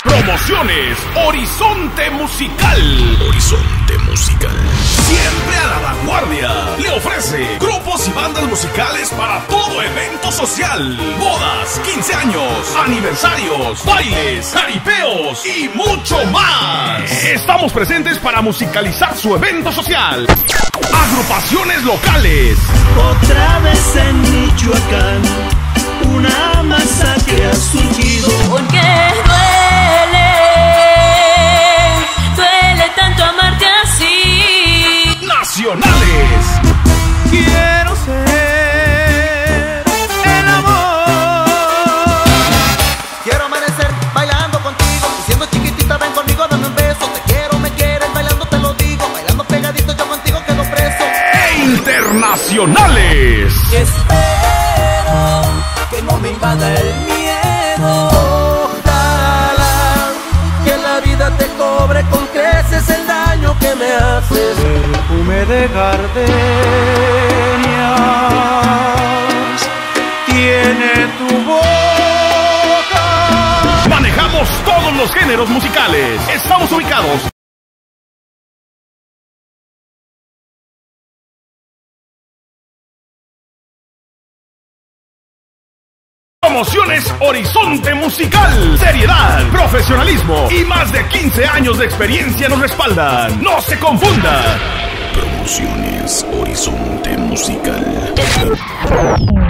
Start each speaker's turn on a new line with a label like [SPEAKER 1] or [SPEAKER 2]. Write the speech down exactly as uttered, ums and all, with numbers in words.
[SPEAKER 1] Promociones Horizonte Musical.
[SPEAKER 2] Horizonte Musical.
[SPEAKER 1] Siempre a la vanguardia. Le ofrece grupos y bandas musicales para todo evento social. Bodas, quince años, aniversarios, bailes, jaripeos y mucho más. Estamos presentes para musicalizar su evento social. Agrupaciones locales.
[SPEAKER 3] Otra vez en Michoacán, una masacre ha surgido.
[SPEAKER 4] Porque duele, duele tanto amarte así.
[SPEAKER 1] Nacionales.
[SPEAKER 3] Quiero ser el amor.
[SPEAKER 5] Quiero amanecer bailando contigo, siendo chiquitita ven conmigo, dame un beso. Te quiero, me quieres, bailando te lo digo, bailando pegadito yo contigo quedo preso.
[SPEAKER 1] E internacionales.
[SPEAKER 5] Espero que no me invada el miedo. Ojalá que la vida te cobre con creces el daño que me haces.
[SPEAKER 3] Perfume de gardenias tiene tu boca.
[SPEAKER 1] Manejamos todos los géneros musicales. Estamos ubicados Promociones Horizonte Musical. Seriedad, profesionalismo y más de quince años de experiencia nos respaldan. No se confunda.
[SPEAKER 2] Promociones Horizonte Musical.